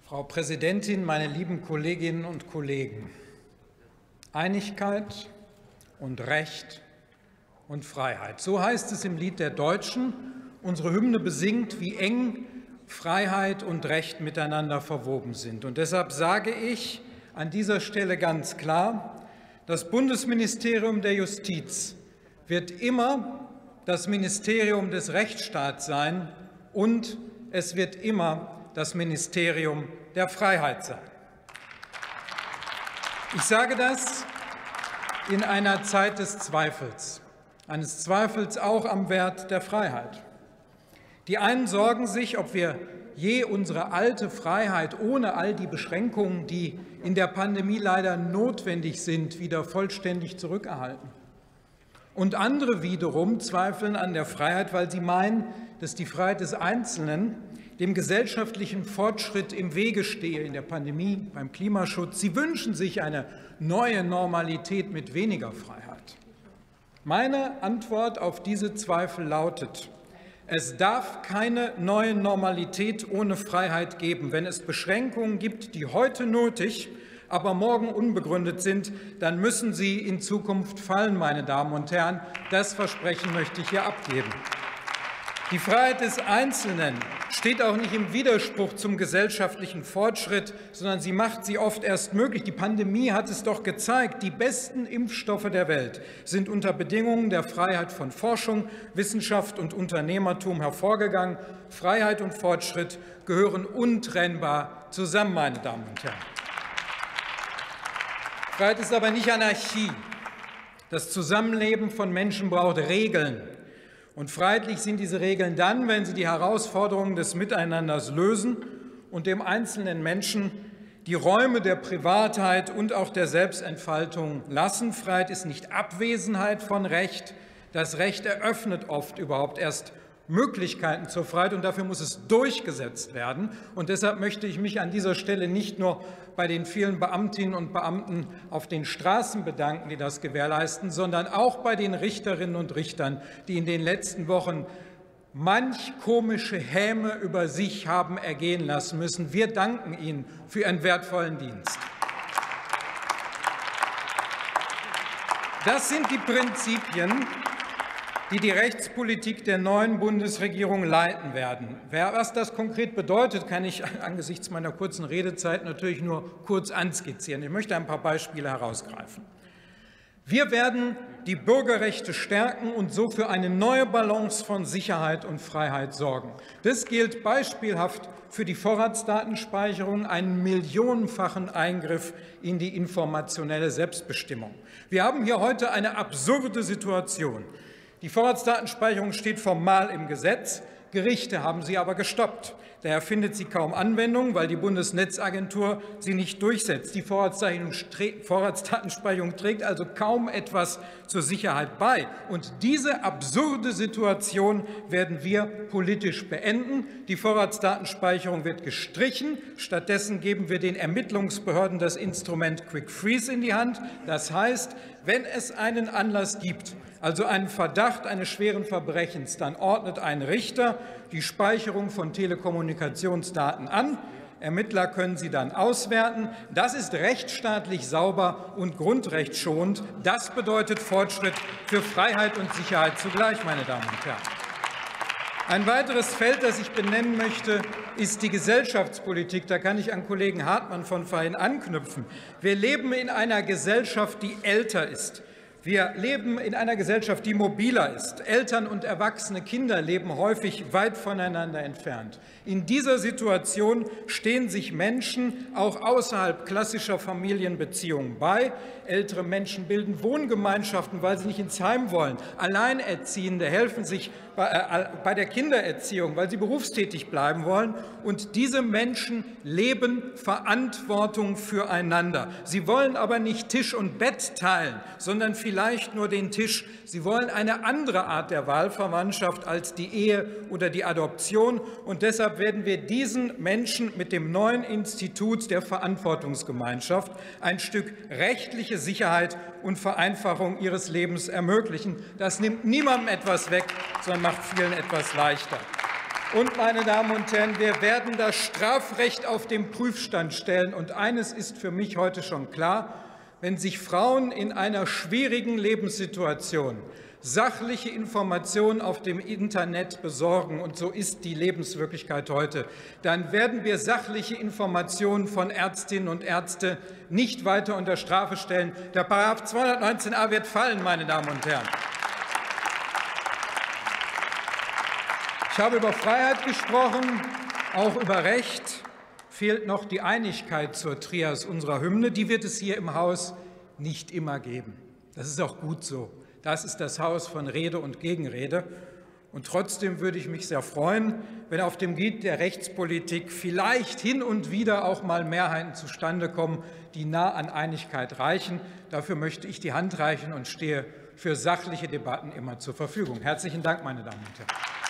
Frau Präsidentin, meine lieben Kolleginnen und Kollegen! Einigkeit und Recht und Freiheit. So heißt es im Lied der Deutschen. Unsere Hymne besingt, wie eng Freiheit und Recht miteinander verwoben sind. Und deshalb sage ich an dieser Stelle ganz klar, das Bundesministerium der Justiz wird immer das Ministerium des Rechtsstaats sein und es wird immer das Ministerium der Freiheit sein. Ich sage das in einer Zeit des Zweifels, eines Zweifels auch am Wert der Freiheit. Die einen sorgen sich, ob wir je unsere alte Freiheit ohne all die Beschränkungen, die in der Pandemie leider notwendig sind, wieder vollständig zurückerhalten. Und andere wiederum zweifeln an der Freiheit, weil sie meinen, dass die Freiheit des Einzelnen dem gesellschaftlichen Fortschritt im Wege stehe in der Pandemie, beim Klimaschutz. Sie wünschen sich eine neue Normalität mit weniger Freiheit. Meine Antwort auf diese Zweifel lautet: Es darf keine neue Normalität ohne Freiheit geben. Wenn es Beschränkungen gibt, die heute nötig, aber morgen unbegründet sind, dann müssen sie in Zukunft fallen, meine Damen und Herren. Das Versprechen möchte ich hier abgeben. Die Freiheit des Einzelnen steht auch nicht im Widerspruch zum gesellschaftlichen Fortschritt, sondern sie macht sie oft erst möglich. Die Pandemie hat es doch gezeigt. Die besten Impfstoffe der Welt sind unter Bedingungen der Freiheit von Forschung, Wissenschaft und Unternehmertum hervorgegangen. Freiheit und Fortschritt gehören untrennbar zusammen, meine Damen und Herren. Freiheit ist aber nicht Anarchie. Das Zusammenleben von Menschen braucht Regeln. Und freiheitlich sind diese Regeln dann, wenn sie die Herausforderungen des Miteinanders lösen und dem einzelnen Menschen die Räume der Privatheit und auch der Selbstentfaltung lassen. Freiheit ist nicht Abwesenheit von Recht. Das Recht eröffnet oft überhaupt erst Möglichkeiten zur Freiheit, und dafür muss es durchgesetzt werden. Und deshalb möchte ich mich an dieser Stelle nicht nur bei den vielen Beamtinnen und Beamten auf den Straßen bedanken, die das gewährleisten, sondern auch bei den Richterinnen und Richtern, die in den letzten Wochen manch komische Häme über sich haben ergehen lassen müssen. Wir danken Ihnen für Ihren wertvollen Dienst. Das sind die Prinzipien, die die Rechtspolitik der neuen Bundesregierung leiten werden. Was das konkret bedeutet, kann ich angesichts meiner kurzen Redezeit natürlich nur kurz anskizzieren. Ich möchte ein paar Beispiele herausgreifen. Wir werden die Bürgerrechte stärken und so für eine neue Balance von Sicherheit und Freiheit sorgen. Das gilt beispielhaft für die Vorratsdatenspeicherung, einen millionenfachen Eingriff in die informationelle Selbstbestimmung. Wir haben hier heute eine absurde Situation. Die Vorratsdatenspeicherung steht formal im Gesetz. Gerichte haben sie aber gestoppt. Daher findet sie kaum Anwendung, weil die Bundesnetzagentur sie nicht durchsetzt. Die Vorratsdatenspeicherung trägt also kaum etwas zur Sicherheit bei. Und diese absurde Situation werden wir politisch beenden. Die Vorratsdatenspeicherung wird gestrichen. Stattdessen geben wir den Ermittlungsbehörden das Instrument Quick Freeze in die Hand. Das heißt, wenn es einen Anlass gibt, also einen Verdacht eines schweren Verbrechens, dann ordnet ein Richter die Speicherung von Telekommunikationsdaten an. Ermittler können sie dann auswerten. Das ist rechtsstaatlich sauber und grundrechtsschonend. Das bedeutet Fortschritt für Freiheit und Sicherheit zugleich, meine Damen und Herren. Ein weiteres Feld, das ich benennen möchte, ist die Gesellschaftspolitik. Da kann ich an Kollegen Hartmann von vorhin anknüpfen. Wir leben in einer Gesellschaft, die älter ist. Wir leben in einer Gesellschaft, die mobiler ist. Eltern und erwachsene Kinder leben häufig weit voneinander entfernt. In dieser Situation stehen sich Menschen auch außerhalb klassischer Familienbeziehungen bei. Ältere Menschen bilden Wohngemeinschaften, weil sie nicht ins Heim wollen. Alleinerziehende helfen sich bei der Kindererziehung, weil sie berufstätig bleiben wollen. Und diese Menschen leben Verantwortung füreinander. Sie wollen aber nicht Tisch und Bett teilen, sondern vielleicht nur den Tisch. Sie wollen eine andere Art der Wahlverwandtschaft als die Ehe oder die Adoption. Und deshalb werden wir diesen Menschen mit dem neuen Institut der Verantwortungsgemeinschaft ein Stück rechtliche Sicherheit und Vereinfachung ihres Lebens ermöglichen. Das nimmt niemandem etwas weg, sondern macht vielen etwas leichter. Und, meine Damen und Herren, wir werden das Strafrecht auf den Prüfstand stellen. Und eines ist für mich heute schon klar: Wenn sich Frauen in einer schwierigen Lebenssituation sachliche Informationen auf dem Internet besorgen, und so ist die Lebenswirklichkeit heute, dann werden wir sachliche Informationen von Ärztinnen und Ärzten nicht weiter unter Strafe stellen. Der § 219a wird fallen, meine Damen und Herren. Ich habe über Freiheit gesprochen, auch über Recht. Fehlt noch die Einigkeit zur Trias unserer Hymne. Die wird es hier im Haus nicht immer geben. Das ist auch gut so. Das ist das Haus von Rede und Gegenrede. Und trotzdem würde ich mich sehr freuen, wenn auf dem Gebiet der Rechtspolitik vielleicht hin und wieder auch mal Mehrheiten zustande kommen, die nah an Einigkeit reichen. Dafür möchte ich die Hand reichen und stehe für sachliche Debatten immer zur Verfügung. Herzlichen Dank, meine Damen und Herren.